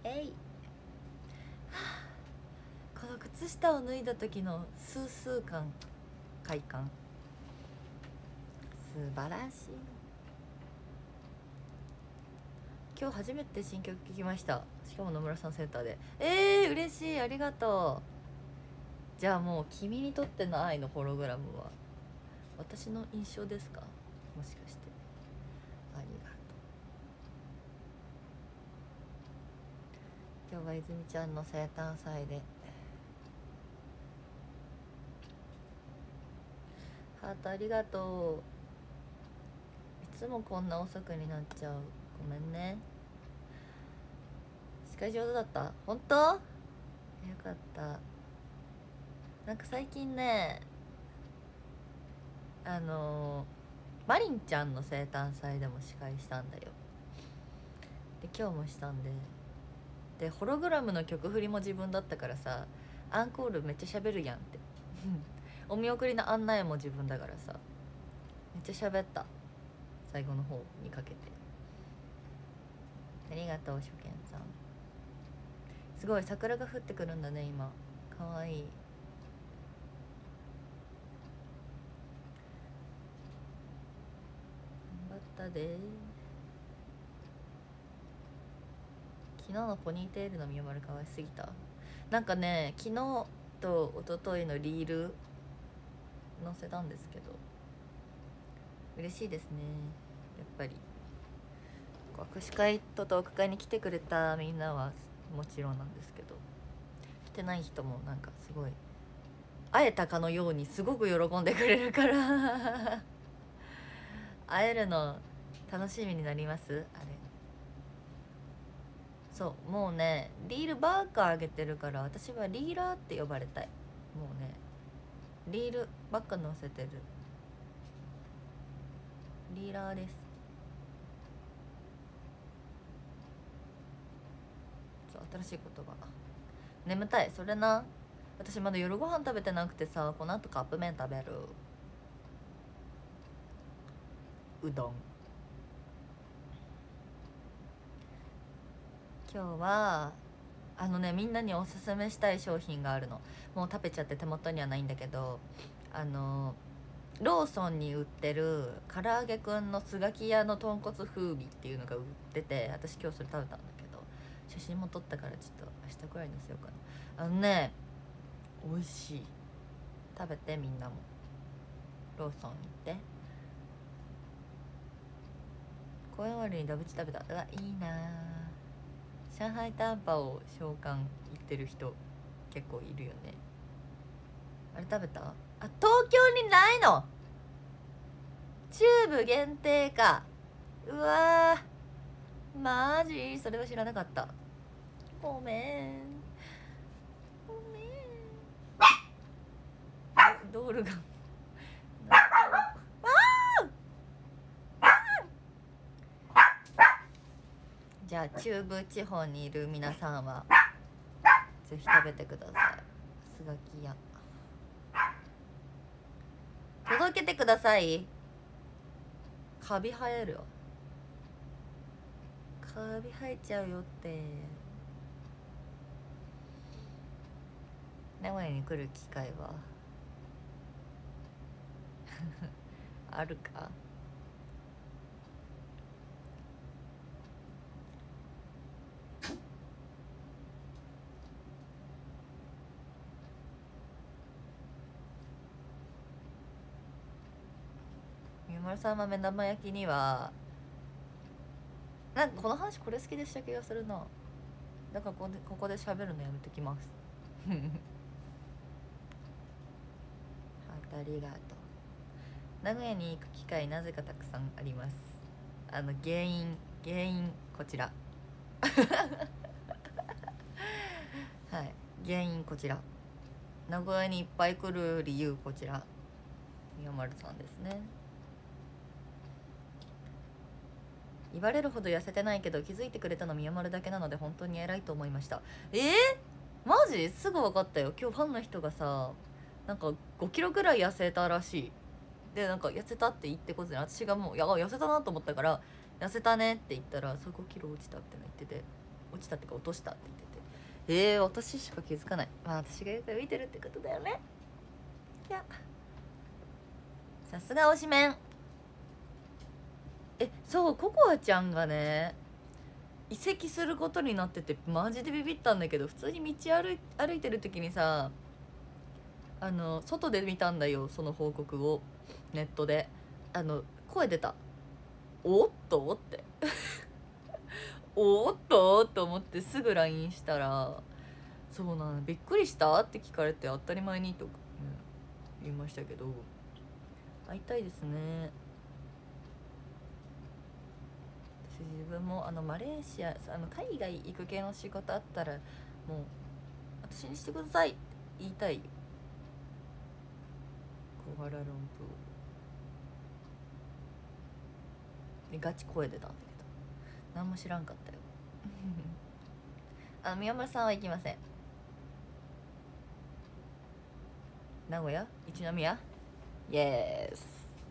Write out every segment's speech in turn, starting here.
えい、この靴下を脱いだ時のスースー感、快感、素晴らしい。今日初めて新曲聴きました。しかも野村さんセンターで。嬉しい、ありがとう。じゃあもう君にとっての愛のホログラムは私の印象ですか、もしかして。ありがとう。今日は泉ちゃんの生誕祭でハートありがとう。いつもこんな遅くになっちゃう、ごめんね。司会上手だった？本当？よかった。なんか最近ね、マリンちゃんの生誕祭でも司会したんだよ。で今日もしたんでホログラムの曲振りも自分だったからさ、アンコールめっちゃ喋るやんってお見送りの案内も自分だからさ、めっちゃ喋った、最後の方にかけて。ありがとう初見さん。すごい桜が降ってくるんだね今、かわいい。頑張ったで。昨日のポニーテールのみよまるかわいすぎた。なんかね、昨日と一昨日のリール載せたんですけど、嬉しいですね。やっぱり握手会とトーク会に来てくれたみんなはもちろんなんですけど、来てない人もなんかすごい会えたかのようにすごく喜んでくれるから会えるの楽しみになります。あれ、そうもうね、リールばっかあげてるから私はリーラーって呼ばれたい。もうね、リールばっか載せてるリーラーです。そう、新しい言葉。眠たい、それな。私まだ夜ご飯食べてなくてさ、この後カップ麺食べる。うどん。今日はみんなにおすすめしたい商品があるの。もう食べちゃって手元にはないんだけど、ローソンに売ってる唐揚げくんのスガキ屋の豚骨風味っていうのが売ってて、私今日それ食べたんだけど、写真も撮ったからちょっと明日くらいに載せようかな。美味しい。食べてみんなも。ローソン行って。公園終わりにダブチ食べた。うわ、いいな。上海タンパを召喚行ってる人結構いるよね。あれ食べた？あ、東京にないの？チューブ限定か。うわー、マジ？それは知らなかった。ごめんごめん。ドールがじゃあ中部地方にいる皆さんはぜひ食べてください。スガキ屋届けてください。カビ生えるよ。カビ生えちゃうよって。名古屋に来る機会はあるか？三丸さんは目玉焼きにはなんかこの話これ好きでした気がするな。だからここで喋るのやめときますハートありがとう。名古屋に行く機会なぜかたくさんあります。原因こちらはい原因こちら。名古屋にいっぱい来る理由こちら。宮丸さんですね。言われるほど痩せてないけど気づいてくれたの宮丸だけなので本当に偉いと思いました。マジ？すぐ分かったよ。今日ファンの人がさ、なんか5キロぐらい痩せたらしい。でなんか痩せたって言ってこずに、私がもう痩せたなと思ったから痩せたねって言ったら、そう5キロ落ちたって言ってて、 落ちたってか落としたって言ってて、私しか気づかない。まあ私がよく見てるってことだよね。いやさすが推しメン。そうココアちゃんがね移籍することになっててマジでビビったんだけど、普通に道歩いてる時にさ外で見たんだよ、その報告をネットで。声出た。おっとっておっとと思ってすぐ LINE したら、そうなのびっくりしたって聞かれて当たり前にと、言いましたけど、会いたいですね。私自分もマレーシア海外行く系の仕事あったらもう私にしてくださいって言いたいよ。コアラルンプーでガチ声出たんだけど何も知らんかったよ宮村さんは行きません。名古屋一宮イエース。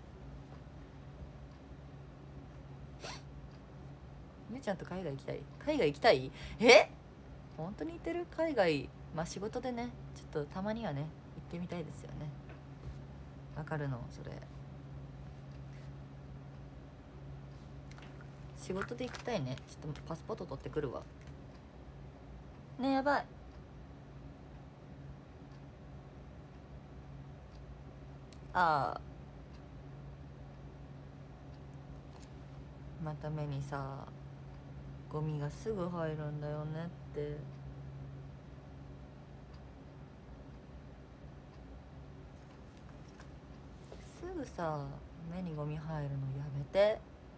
めちゃんと海外行きたい。海外行きたい。本当に行ってる海外。まあ仕事でねちょっとたまにはね行ってみたいですよね。わかるのそれ。仕事で行きたいね。ちょっとパスポート取ってくるわ。ねえやばい。また目にさゴミがすぐ入るんだよねって。すぐさ目にゴミ入るのやめて。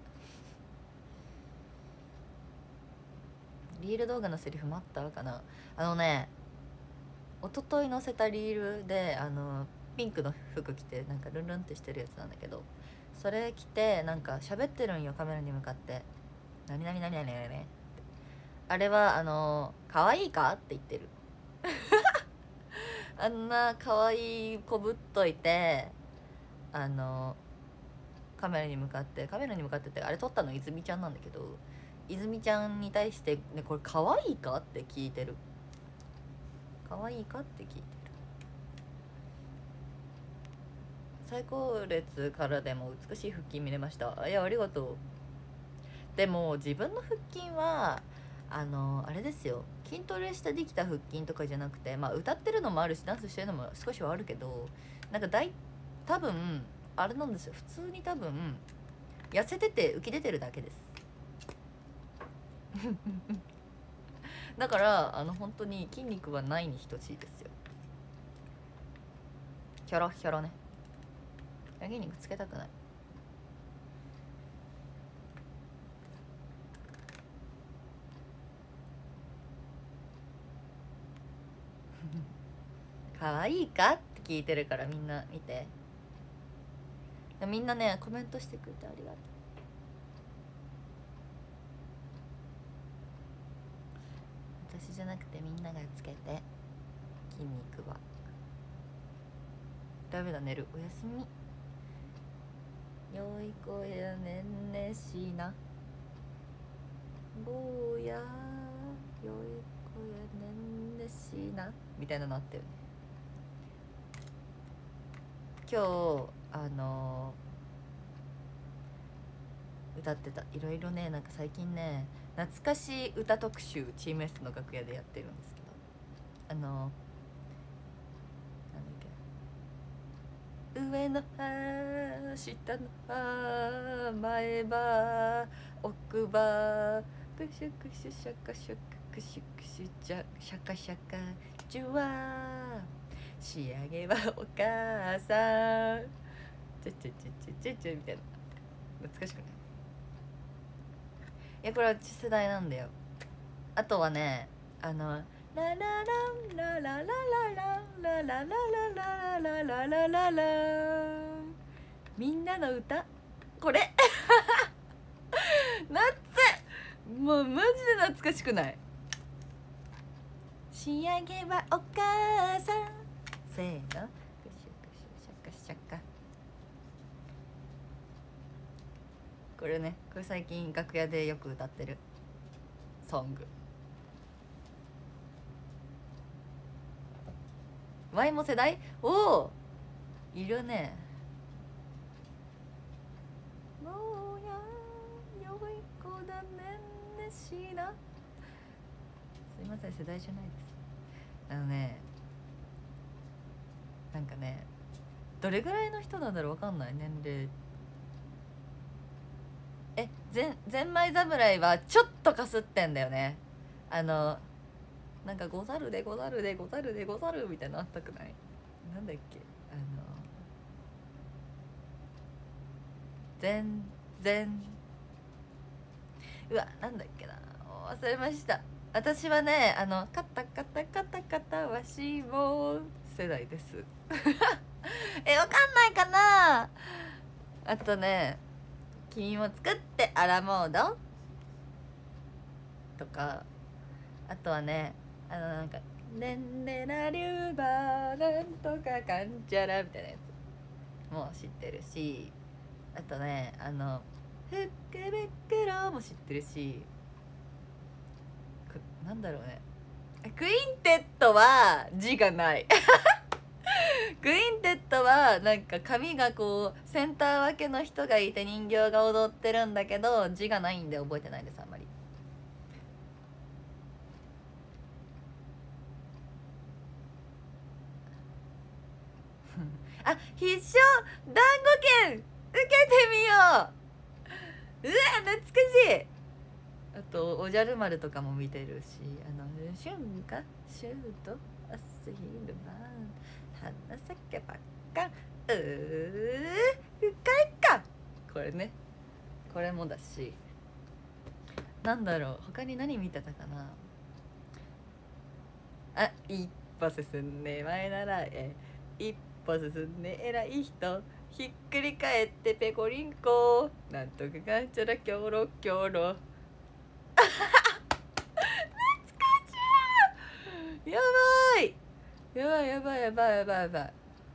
リール動画のセリフ待ったかな。一昨日載せたリールでピンクの服着てなんかルンルンってしてるやつなんだけど、それ着てなんか喋ってるんよカメラに向かって。何々何々何々。あれは可愛いかって言ってるあんな可愛いこぶっといてカメラに向かってってあれ撮ったの泉ちゃんなんだけど、泉ちゃんに対してねこれ可愛いかって聞いてる。可愛いかって聞いてる。最高列からでも美しい腹筋見れました。いやありがとう。でも自分の腹筋はあれですよ、筋トレしてできた腹筋とかじゃなくて、まあ歌ってるのもあるしダンスしてるのも少しはあるけど、なんか多分あれなんですよ、普通に多分痩せてて浮き出てるだけですだから本当に筋肉はないに等しいですよ。ヒョロヒョロね。筋肉つけたくない。可愛いかって聞いてるからみんな見て。みんなねコメントしてくれてありがとう。私じゃなくてみんながつけて。筋肉はダメだ、寝る。おやすみ。よい子やねんねしな坊やよい子やねんねしなみたいなのあったよね。今日歌ってた。いろいろねなんか最近ね懐かしい歌特集チーム S の楽屋でやってるんですけど、なんだっけ、上の歯下の歯前歯奥歯クシュクシュシャカシャカクシュクシュシャカシャカジュワー仕上げはお母さんちょちょちょちょちょちょみたいな。懐かしくない？いやこれは世代なんだよ。あとはねララランララララランララララララララララみんなの歌これ夏もうマジで懐かしくない？仕上げはお母さんせーのクシュクシュシャカシャカ。これね、これ最近楽屋でよく歌ってるソング。 ワイも世代？おおいるね。もうや良い子だねんねしな。すいません世代じゃないです。なんかねどれぐらいの人なんだろうわかんない年齢。ゼンマイ侍はちょっとかすってんだよね。なんかござるでござるでござるでござるみたいなのあったくない？なんだっけ全然うわなんだっけな忘れました。私はねカタカタカタカタわしも世代ですわかんないかな。あとね君も作ってアラモードとか、あとはねなんか「ねんねらりゅうばなんとかかんちゃら」みたいなやつも知ってるし、あとね「ふっくべっくろ」も知ってるし、なんだろうね、クインテットは字がないクインテットはなんか髪がこうセンター分けの人がいて人形が踊ってるんだけど字がないんで覚えてないですあんまり。あ、必勝団子券受けてみよう。うわ懐かしい。あとおじゃる丸とかも見てるし、春夏秋冬明日昼晩花咲けばっか深いか、これね、これもだし、なんだろう他に何見てたかな。あ、一歩進んで前なら一歩進んで偉い人ひっくり返ってペコリンコなんとかがんちゃらキョロキョロ懐かしい。やばいやばいやばいやばいやばいやばい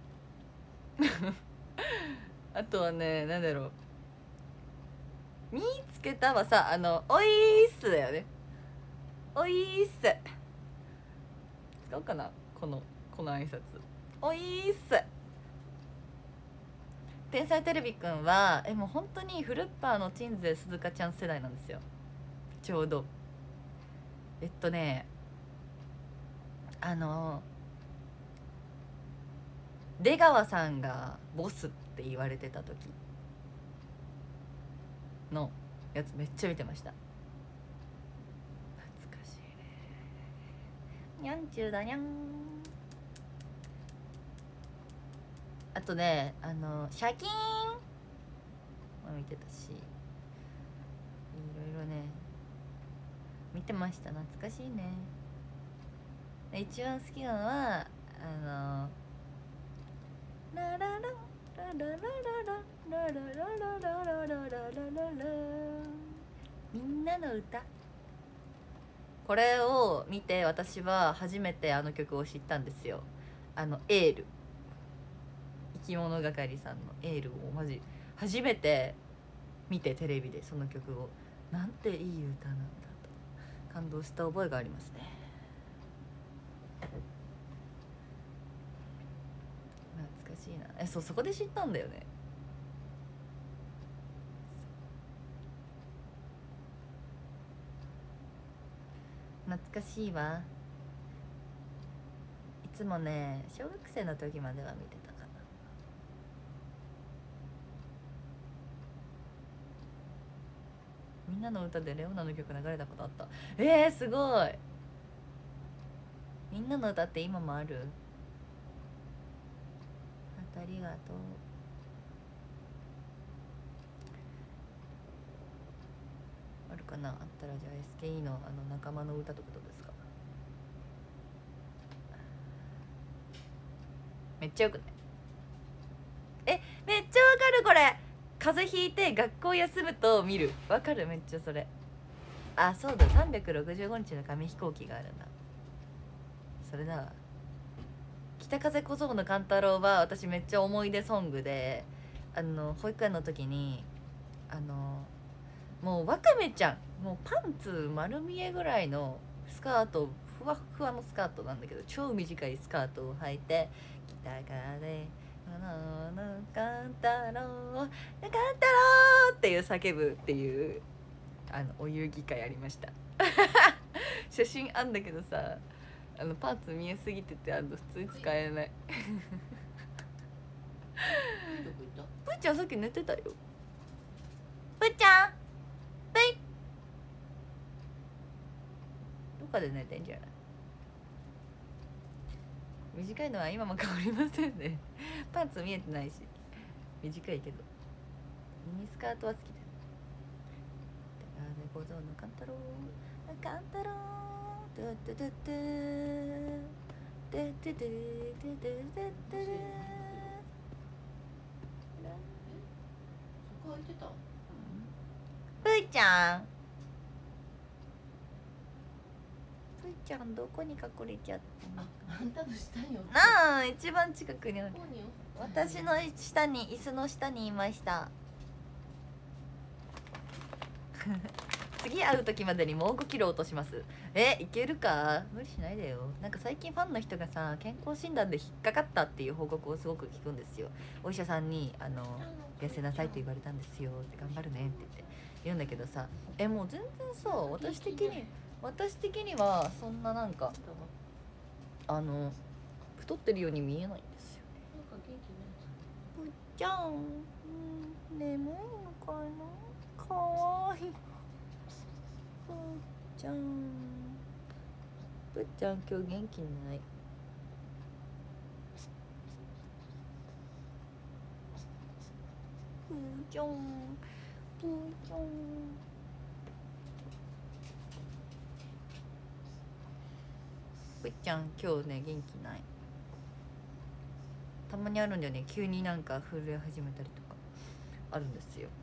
あとはねなんだろう、見つけたはさおいっすだよね。おいっす使おうかなこの挨拶。おいっす。天才テレビくんはもう本当にフルッパーの鎮西鈴鹿ちゃん世代なんですよちょうど。出川さんがボスって言われてた時のやつめっちゃ見てました。懐かしいね。にゃんちゅうだにゃん。あとねシャキーンも見てたし、いろいろね見てました。懐かしいね。一番好きなのはラララララララララララララララララみんなの歌。これを見て私は初めてあの曲を知ったんですよ。エール、生き物係さんのエールをマジ初めて見てテレビでその曲を、なんていい歌なんだと感動した覚えがありますね。懐かしいな。そこで知ったんだよね。懐かしいわ。いつもね小学生の時までは見てたかな。みんなの歌でレオナの曲流れたことあった。すごい。みんなの歌って今もある？ありがとう。あるかな。あったらじゃあ SKE の仲間の歌とかどうですか？めっちゃよくない？めっちゃわかるこれ。風邪ひいて学校休むと見る。わかるめっちゃそれ。あ、そうだ、365日の紙飛行機があるんだ。それだわ。北風小僧の勘太郎は私めっちゃ思い出ソングで、保育園の時にもうわかめちゃん、もうパンツ丸見えぐらいのスカートふわふわのスカートなんだけど、超短いスカートを履いて「北側でカンタロウカンタロウ」っていう叫ぶっていうお遊戯会ありました写真あんだけどさ、パンツ見えすぎてて普通に使えないぷーちゃんさっき寝てたよ。ぷーちゃんぷいどっかで寝てんじゃない。短いのは今も変わりませんねパンツ見えてないし短いけどミニスカートは好きだよ。小僧のカンタロウカンタロウドゥドゥドゥドゥドゥドゥドゥドゥドゥドゥドゥ。 そこ開いてた。 ぷーちゃんぷーちゃんどこに隠れちゃったの。 あんたの下におった。 なあ一番近くにある。 ここにおった。 私の下に椅子の下にいました次会う時までにもう5キロ落とします。いけるか。無理しないでよ。なんか最近ファンの人がさ、健康診断で引っかかったっていう報告をすごく聞くんですよ。お医者さんに痩せなさいと言われたんですよって頑張るねって言うんだけどさ、もう全然さ、私的にはそんななんか太ってるように見えないんですよ。 なんか元気ない。 ぷっちゃん、眠いのかな。かわいい。ぷっちゃん今日元気ない。ぷっちゃんぷっちゃん今日ね元気ない。たまにあるんだよね、急になんか震え始めたりとかあるんですよ。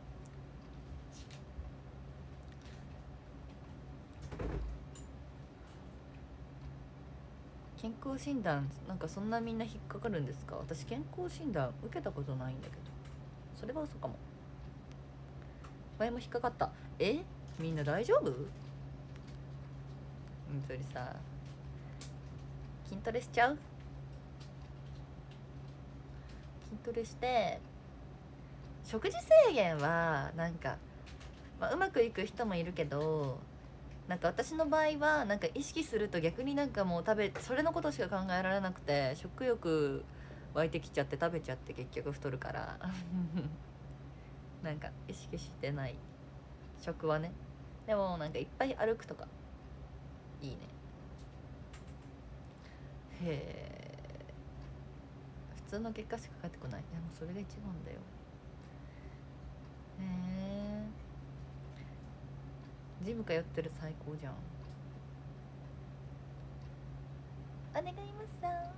健康診断なんかそんなみんな引っかかるんですか。私健康診断受けたことないんだけど、それは嘘かも。前も引っかかった。みんな大丈夫。本当にさ、筋トレしちゃう。筋トレして食事制限はなんか、うまくいく人もいるけど、なんか私の場合はなんか意識すると逆になんかもうそれのことしか考えられなくて、食欲湧いてきちゃって食べちゃって結局太るからなんか意識してない食はね。でもなんかいっぱい歩くとかいいね。へえ、普通の結果しか返ってこない。でもそれが一番だよ。へえ、ジム通ってる最高じゃん。お願いますさん。へ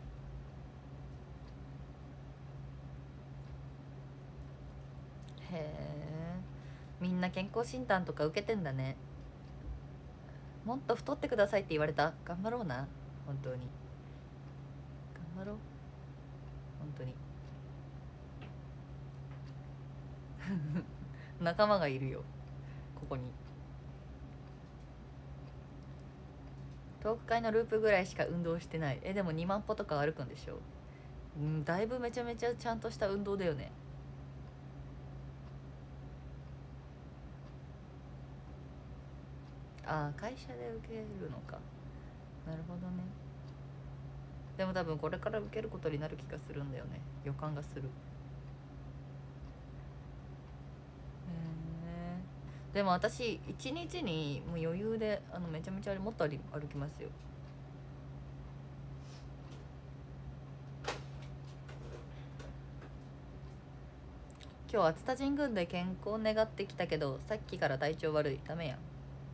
え、みんな健康診断とか受けてんだね。もっと太ってくださいって言われた。頑張ろうな、本当に頑張ろう、本当に仲間がいるよここに。トーク会のループぐらいしか運動してない。でも2万歩とか歩くんでしょ。だいぶめちゃめちゃちゃんとした運動だよね。会社で受けるのか。なるほどね。でも多分これから受けることになる気がするんだよね、予感がする。でも私1日にもう余裕でめちゃめちゃもっと歩きますよ。今日熱田神宮で健康願ってきたけど、さっきから体調悪い。ダメやん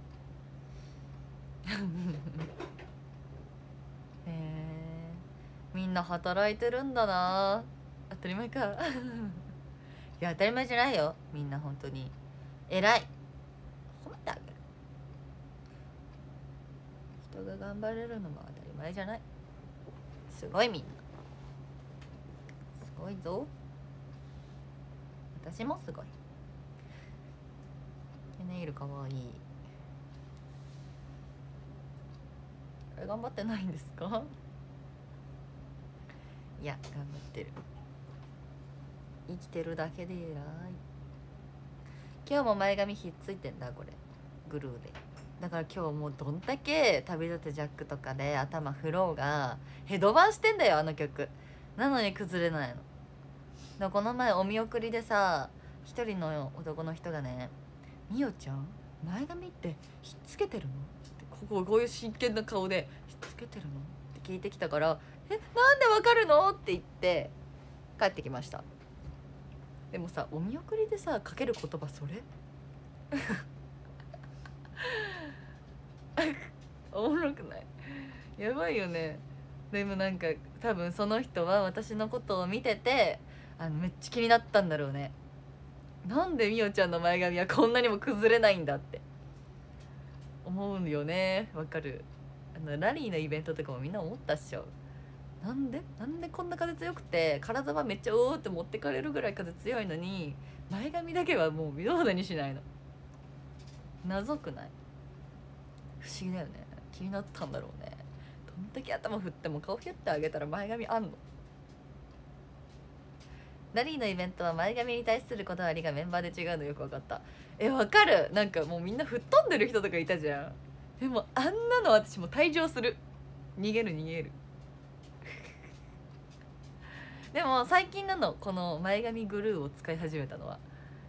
みんな働いてるんだな。当たり前かいや当たり前じゃないよ、みんな本当に偉い。褒めてあげる。人が頑張れるのも当たり前じゃない。すごい、みんなすごいぞ。私もすごい。ネイルかわいい。 れ頑張ってないんですか？いや頑張ってる、生きてるだけで偉い。今日も前髪ひっついてんだこれグルーで。だから今日もうどんだけ旅立てジャックとかで頭フローがヘドバンしてんだよあの曲なのに崩れないの。だこの前お見送りでさ一人の男の人がね「みおちゃん前髪ってひっつけてるの?」ってこういう真剣な顔で「ひっつけてるの?」って聞いてきたから「えなんでわかるの?」って言って帰ってきました。でもさお見送りでさかける言葉それおもろくない？やばいよね。でもなんか多分その人は私のことを見ててめっちゃ気になったんだろうね。なんでみおちゃんの前髪はこんなにも崩れないんだって思うんよね。わかる。ラリーのイベントとかもみんな思ったっしょ。なんでこんな風強くて体はめっちゃおーって持ってかれるぐらい風強いのに前髪だけはもう微動だにしないの。謎くない？不思議だよね。気になったんだろうね。どんだけ頭振っても顔ひゅってあげたら前髪あんの？ラリーのイベントは前髪に対するこだわりがメンバーで違うのよく分かった。わかる。なんかもうみんな吹っ飛んでる人とかいたじゃん。でもあんなの私も退場する。逃げるでも最近なのこの前髪グルーを使い始めたのは。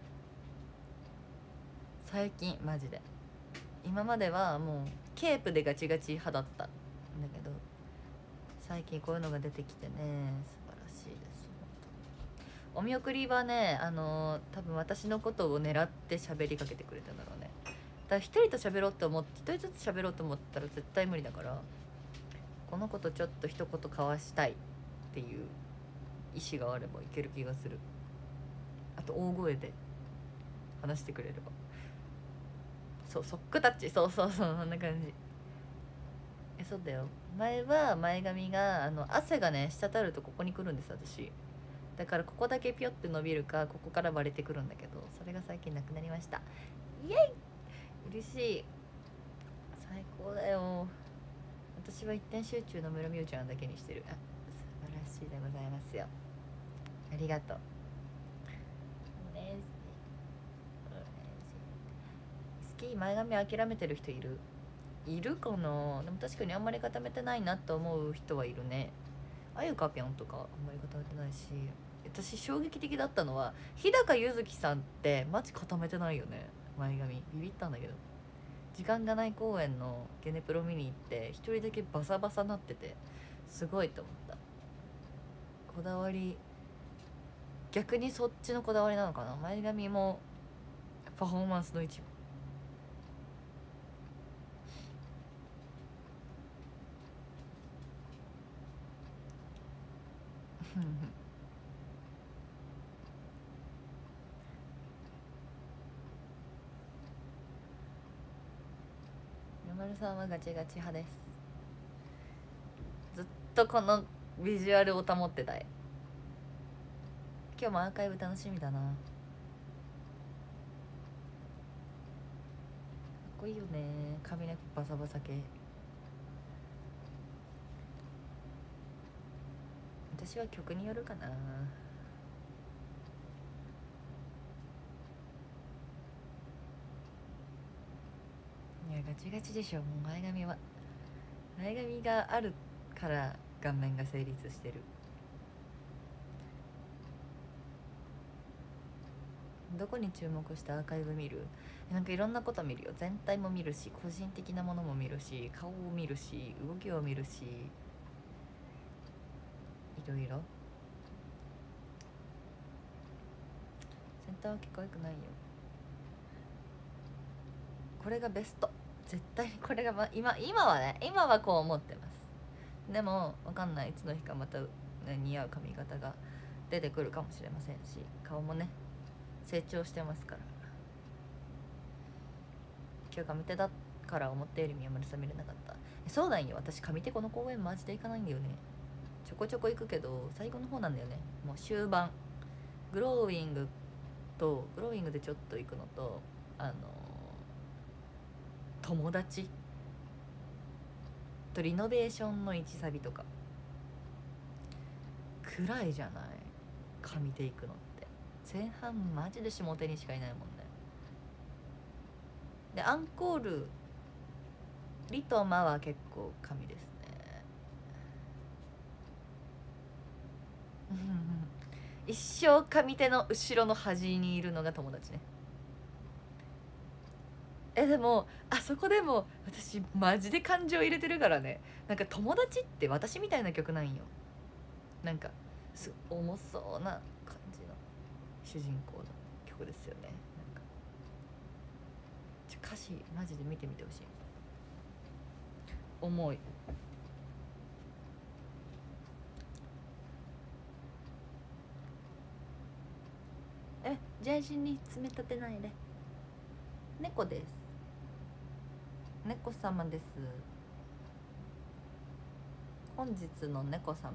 最近マジで。今まではもうケープでガチガチ派だったんだけど最近こういうのが出てきてね素晴らしいです。お見送りはね多分私のことを狙って喋りかけてくれたんだろうね。だから一人と喋ろうと思って一人ずつ喋ろうと思ったら絶対無理だからこの子とちょっと一言交わしたいっていう意思があればいける気がする。あと大声で話してくれれば。そうソックタッチそうそんな感じ。そうだよ。前は前髪が汗がね滴るとここに来るんです私。だからここだけピョって伸びるかここから割れてくるんだけどそれが最近なくなりました。イエイ嬉しい。最高だよ。私は一点集中の村美桜ちゃんだけにしてる。素晴らしいでございますよ。ありがとう。好き前髪諦めてる人いるかな。でも確かにあんまり固めてないなと思う人はいるね。あゆかぴょんとかあんまり固めてないし私衝撃的だったのは日高ゆずきさんってマジ固めてないよね前髪。ビビったんだけど時間がない公演のゲネプロ見に行って一人だけバサバサなっててすごいと思った。こだわり逆にそっちのこだわりなのかな。前髪もパフォーマンスの一部山るさんはガチガチ派です。ずっとこのビジュアルを保ってたい。今日もアーカイブ楽しみだな。かっこいいよね髪の毛バサバサ系。私は曲によるかな。いやガチガチでしょ。もう前髪があるから顔面が成立してる。どこに注目してアーカイブ見る？なんかいろんなこと見るよ。全体も見るし個人的なものも見るし顔を見るし動きを見るしいろいろ。センター分け可愛くないよ。これがベスト。絶対にこれが、今はね今はこう思ってます。でも分かんないいつの日かまた、ね、似合う髪型が出てくるかもしれませんし顔もね成長してますから。今日上手だから思ったより宮丸さん見れなかった。そうなんよ私上手この公演マジで行かないんだよね。ちょこちょこ行くけど最後の方なんだよね。もう終盤グローイングでちょっと行くのと友達とリノベーションの1サビとかくらいじゃない神テイクのって。前半マジで下手にしかいないもんね。でアンコールリとマは結構神ですね。一生上手の後ろの端にいるのが友達ね。でもあそこでも私マジで感情入れてるからね。なんか友達って私みたいな曲なんよ。なんか重そうな感じの主人公の曲ですよね。なんか歌詞マジで見てみてほしい。重い。ジャージに詰め立てないで。猫です。猫様です。本日の猫様です。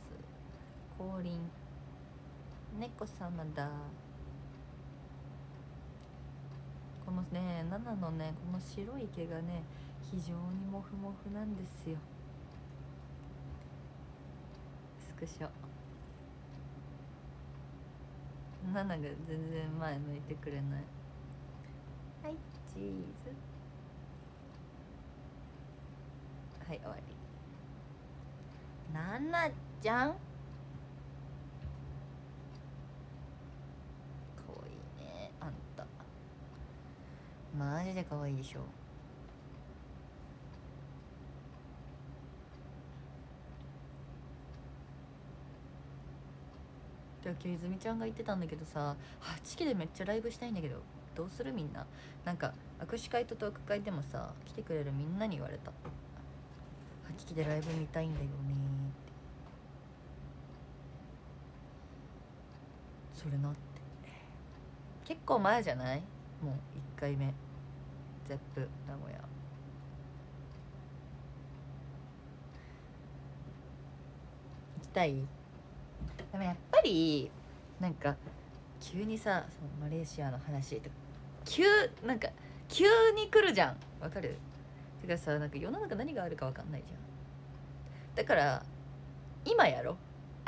降臨。猫様だ。このね、ナナのね、この白い毛がね、非常にモフモフなんですよ。スクショ。ナナが全然前向いてくれない。はい、チーズ。はい、終わり。ナナちゃん。かわいいね、あんた。マジでかわいいでしょ。今日泉ちゃんが言ってたんだけどさ、8期でめっちゃライブしたいんだけどどうするみんな。なんか握手会とトーク会でもさ来てくれるみんなに言われた。8期でライブ見たいんだよねって。それなって結構前じゃない？もう1回目ゼップ名古屋行きたい。でもやっぱりなんか急にさ、そのマレーシアの話とかなんか急に来るじゃん。わかる？てかさ、なんか世の中何があるかわかんないじゃん。だから今やろ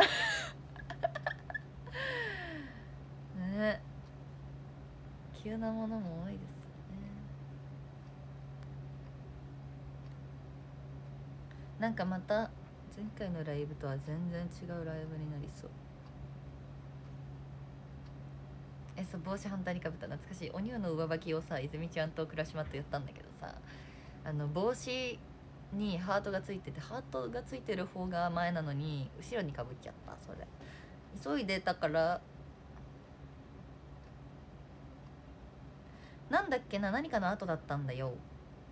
ね。急なものも多いですよね。なんかまた前回のライブとは全然違うライブになりそう。そう、帽子反対にかぶった。懐かしい。お乳の上履きをさ、泉ちゃんとクラシマットやったんだけどさ、帽子にハートがついてて、ハートがついてる方が前なのに後ろにかぶっちゃった。それ急いでたから。なんだっけな、何かの後だったんだよ。なんだっ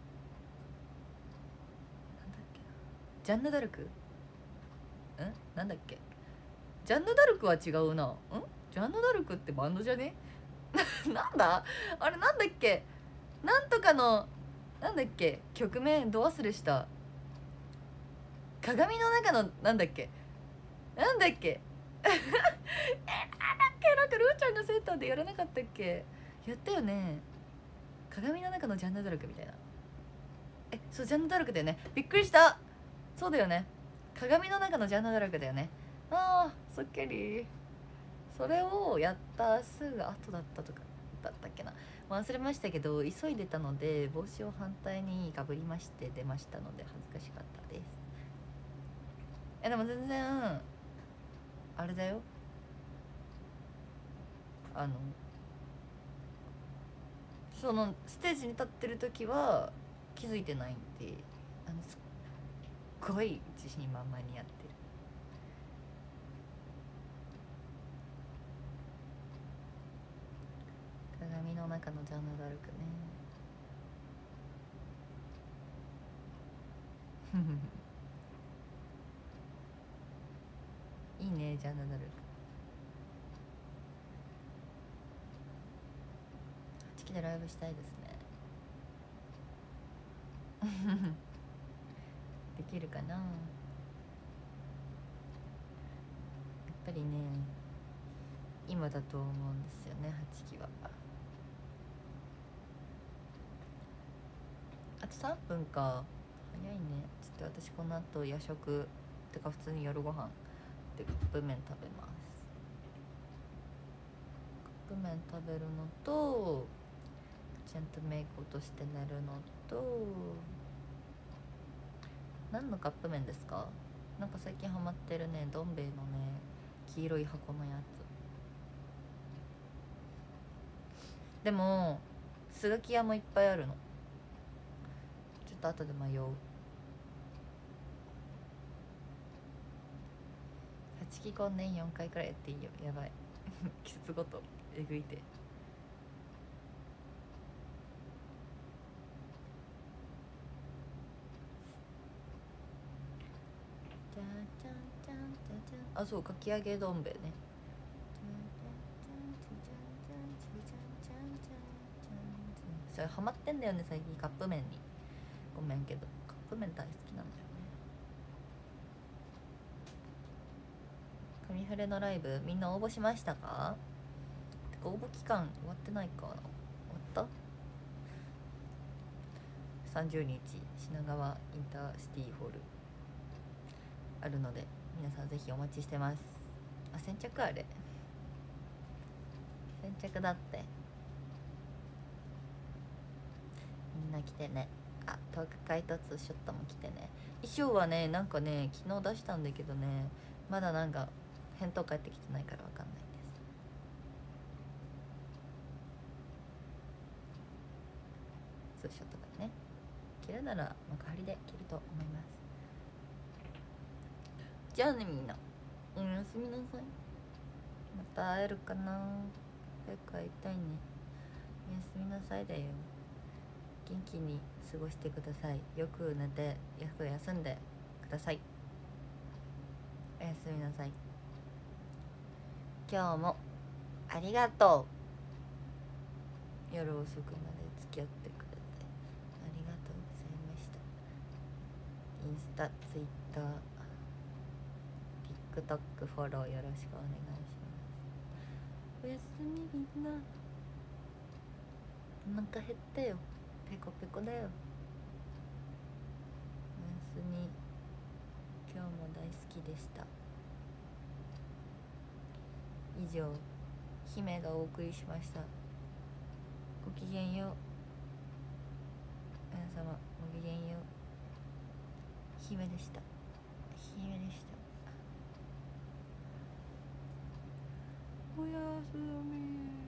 けな、ジャンヌ・ダルク？なんだっけ、ジャンヌ・ダルクは違うな。ジャンヌ・ダルクってバンドじゃね？なんだあれ、なんだっけ、なんとかの、なんだっけ、曲名ど忘れした。鏡の中のなんだっけ、なんだっけなんだっけ、なんかルーちゃんがセンターでやらなかったっけ。やったよね、鏡の中のジャンヌ・ダルクみたいな。そう、ジャンヌ・ダルクだよね。びっくりした。そうだよね、鏡の中のジャンヌ・ダルクだよね。あー、そっけり。それをやったすぐ後だったとかだったっけな、忘れましたけど、急いでたので帽子を反対にかぶりまして出ましたので恥ずかしかったです。でも全然あれだよ、そのステージに立ってる時は気づいてないんで、すっごい自信満々にやってる。鏡の中のジャンヌ・ダルクね。いいね、ジャンヌ・ダルク。8期でライブしたいですね。できるかな。やっぱりね、今だと思うんですよね、8期は。あと3分か。 早いね。ちょっと私この後夜食てか普通に夜ご飯でカップ麺食べます。カップ麺食べるのとちゃんとメイク落として寝るのと、何のカップ麺ですか？なんか最近ハマってるね、どん兵衛のね黄色い箱のやつ。でもスガキ屋もいっぱいあるの。ちょっと後で迷う。8期婚年4回くらいやっていいよ。やばい季節ごとえぐいて。じゃんじゃんじゃんじゃんじゃん。あ、そうかき揚げどん兵衛ね。それハマってんだよね最近、カップ麺に。ごめんけどカップ麺大好きなんだよね。神フレのライブみんな応募しましたか？てか応募期間終わってないかな。終わった？ 30 日品川インターシティホールあるので皆さんぜひお待ちしてます。あ、先着あれ先着だって。みんな来てね。あ、トーク会突ショットも来てね。衣装はねなんかね昨日出したんだけどね、まだなんか返答返ってきてないからわかんないです。ツーショットがね着るなら幕張で着ると思います。じゃあねみんなおやすみなさい。また会えるかな。早く会いたいね。おやすみなさいだよ。元気に過ごしてください。よく寝てよく休んでください。おやすみなさい。今日もありがとう。夜遅くまで付き合ってくれてありがとうございました。インスタ、ツイッター、TikTok フォローよろしくお願いします。おやすみみんな。お腹減ったよ。ペコペコだよ。おやすみ。今日も大好きでした。以上、姫がお送りしました。ごきげんよう。皆様ごきげんよう。姫でした。姫でした。おやすみ。